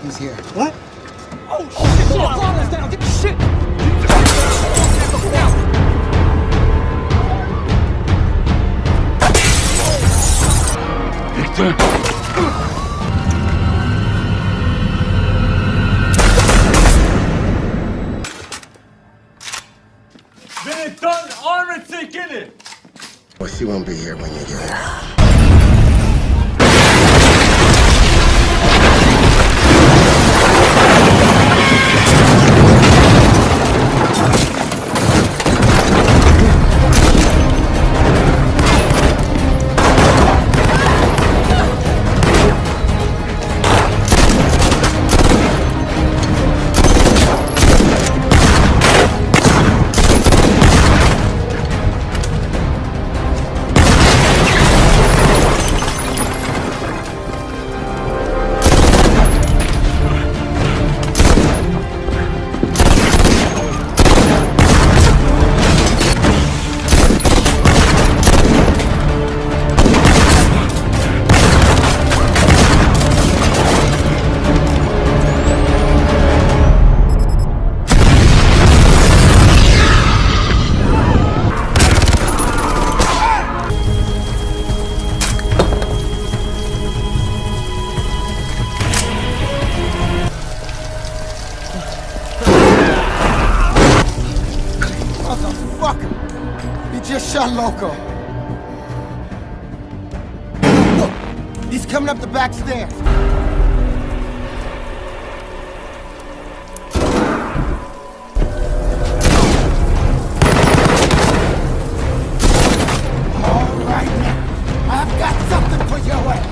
He's here. What? Oh, shit! Shit! Father's down! Get the shit! Beni dön, Ahmet Sekeli! Well, she won't be here when you get here. Motherfucker! He just shot Loco. Look! He's coming up the back stairs. All right now, I've got something for your ass.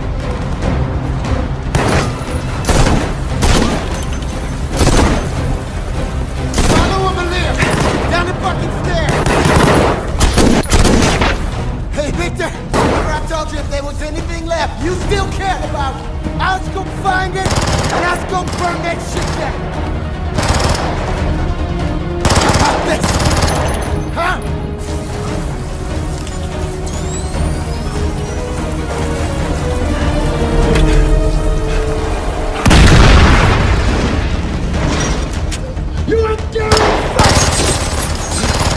Down the fucking stairs! Hey, Victor! Remember I told you if there was anything left you still cared about, I was gonna find it, and I was gonna burn that shit down! How about this? Huh? You ain't doing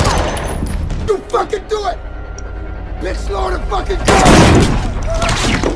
You fucking do it! Bitch, Lord of fucking God!